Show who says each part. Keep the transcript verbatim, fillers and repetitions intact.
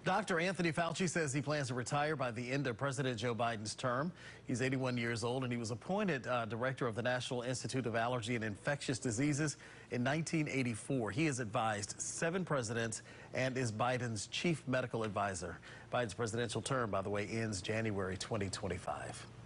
Speaker 1: Doctor Anthony Fauci says he plans to retire by the end of President Joe Biden's term. He's eighty-one years old, and he was appointed uh, director of the National Institute of Allergy and Infectious Diseases in nineteen eighty-four. He has advised seven presidents and is Biden's chief medical advisor. Biden's presidential term, by the way, ends January twenty twenty-five.